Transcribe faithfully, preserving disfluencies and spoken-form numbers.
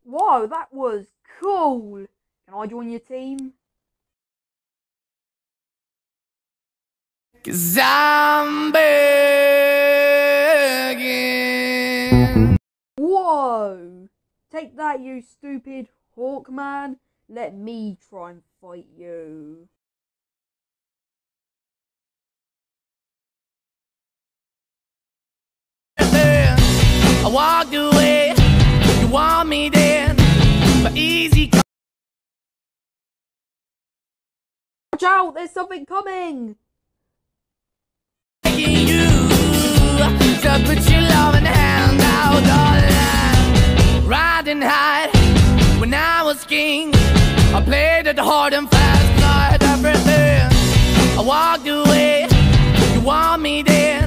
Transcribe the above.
Whoa, that was cool. Can I join your team? Cause I'm begging. Whoa! Take that, you stupid Hawkman. Let me try and fight you. I walked away. You want me then, but easy. Watch out, there's something coming! You to put your loving hand out all line. Riding high when I was king. I played it hard and fast, 'cause I had everything. I walked away. You want me then,